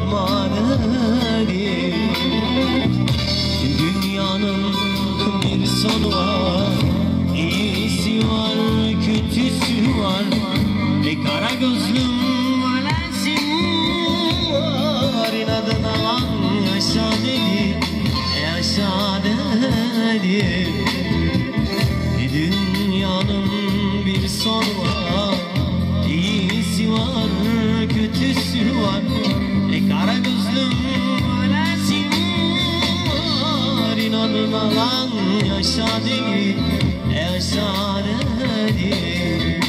sorma dedim. Dünyanın bir sonu var, iyisi var, kötüsü var. Kara gözlüm lensim var, inadına lan yaşa dedi, yaşa dedi. Dünyanın bir sonu var, iyisi var, kötüsü var. Kara gözlüm lensim var, inadına lan yaşa dedi, yaşa dedi.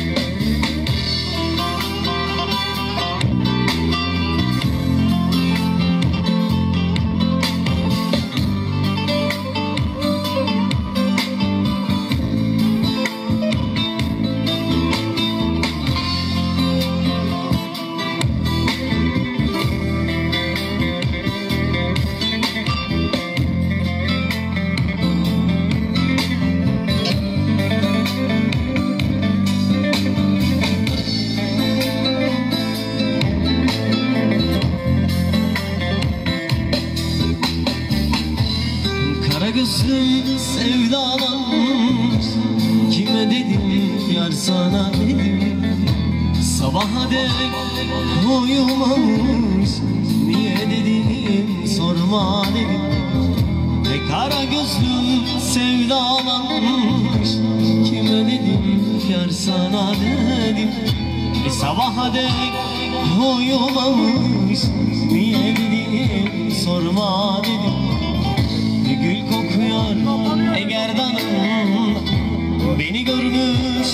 Kara gözlüm sevdalanmış, kime dedim yar sana dedim. Sabaha dek uyumamış, niye dedim sorma dedim. Kara gözlüm sevdalanmış, kime dedim yar sana dedim. Sabaha dek uyumamış, niye dedim sorma dedim. Gül kokuyor gerdanım, beni görmüş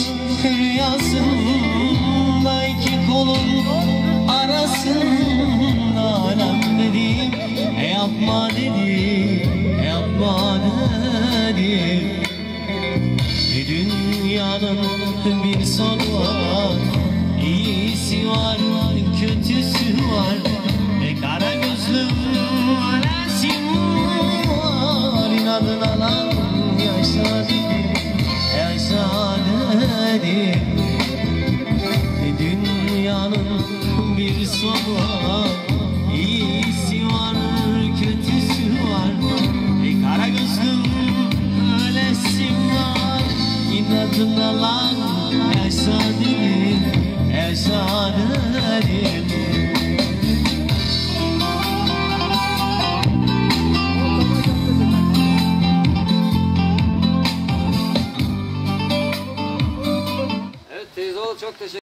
rüyasında. İki kolun arasında alem dedim, yapma dedim, yapma dedim. Dünyanın bir sonu var, iyisi var, kötüsü var. Kara gözlüm lensim var, inadına lan yaşa dedim, yaşa dedim. Dünyanın bir sonu var, iyisi var, kötüsü var. Kara gözlüm lensim var, inadına lan